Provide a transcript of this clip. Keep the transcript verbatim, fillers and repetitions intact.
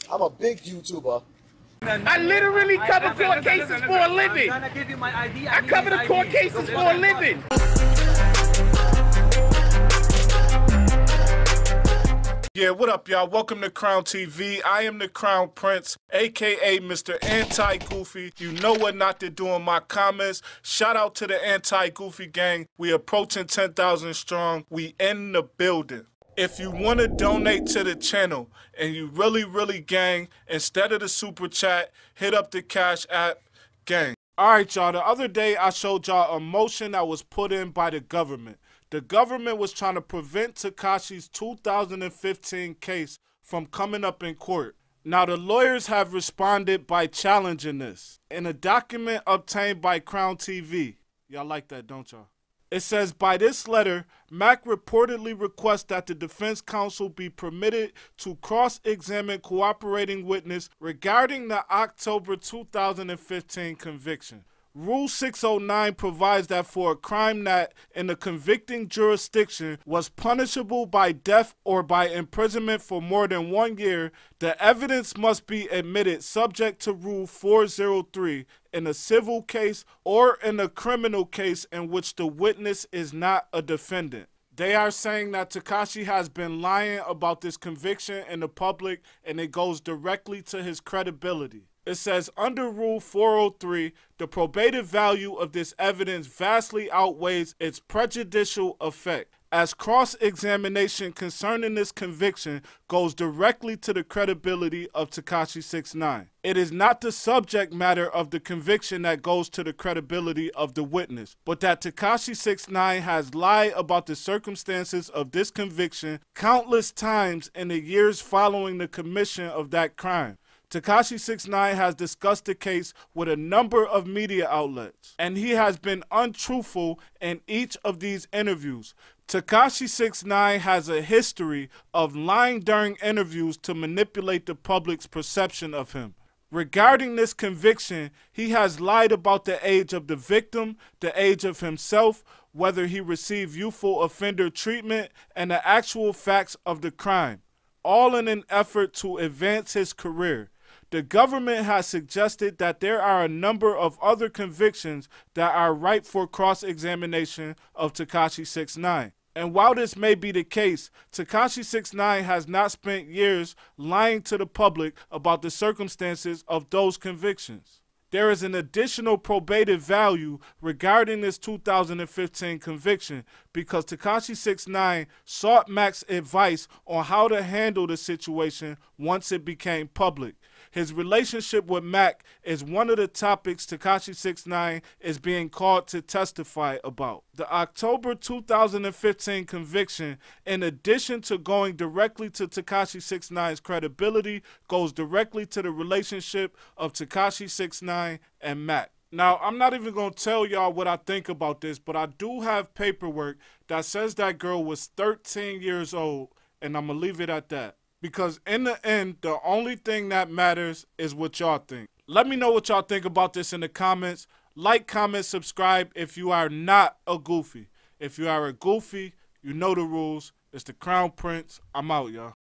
I'm a big YouTuber. I literally cover court cases for a living. I'm gonna give you my I D. I, I cover the court cases for a living. Yeah, what up, y'all? Welcome to Crown T V. I am the Crown Prince, aka Mister Anti-Goofy. You know what not to do in my comments. Shout out to the Anti-Goofy gang. We approaching ten thousand strong. We in the building. If you want to donate to the channel and you really, really gang, instead of the super chat, hit up the Cash App gang. All right, y'all. The other day, I showed y'all a motion that was put in by the government. The government was trying to prevent Tekashi's two thousand fifteen case from coming up in court. Now, the lawyers have responded by challenging this. In a document obtained by Crown T V, y'all like that, don't y'all? It says, by this letter, Mac reportedly requests that the defense counsel be permitted to cross-examine cooperating witness regarding the October two thousand fifteen conviction. Rule six oh nine provides that for a crime that, in the convicting jurisdiction, was punishable by death or by imprisonment for more than one year, the evidence must be admitted subject to Rule four oh three in a civil case or in a criminal case in which the witness is not a defendant. They are saying that Tekashi has been lying about this conviction in the public, and it goes directly to his credibility. It says, under Rule four oh three, the probative value of this evidence vastly outweighs its prejudicial effect, as cross-examination concerning this conviction goes directly to the credibility of Tekashi sixty-nine. It is not the subject matter of the conviction that goes to the credibility of the witness, but that Tekashi sixty-nine has lied about the circumstances of this conviction countless times in the years following the commission of that crime. Tekashi sixty-nine has discussed the case with a number of media outlets, and he has been untruthful in each of these interviews. Tekashi sixty-nine has a history of lying during interviews to manipulate the public's perception of him. Regarding this conviction, he has lied about the age of the victim, the age of himself, whether he received youthful offender treatment, and the actual facts of the crime, all in an effort to advance his career. The government has suggested that there are a number of other convictions that are ripe for cross-examination of Tekashi sixty-nine. And while this may be the case, Tekashi sixty-nine has not spent years lying to the public about the circumstances of those convictions. There is an additional probative value regarding this two thousand fifteen conviction because Tekashi sixty-nine sought Mac's advice on how to handle the situation once it became public. His relationship with Mac is one of the topics Tekashi sixty-nine is being called to testify about. The October two thousand fifteen conviction, in addition to going directly to Tekashi sixty-nine's credibility, goes directly to the relationship of Tekashi sixty-nine and Mac. Now, I'm not even going to tell y'all what I think about this, but I do have paperwork that says that girl was thirteen years old, and I'm going to leave it at that. Because in the end, the only thing that matters is what y'all think. Let me know what y'all think about this in the comments. Like, comment, subscribe if you are not a goofy. If you are a goofy, you know the rules. It's the Crown Prince. I'm out, y'all.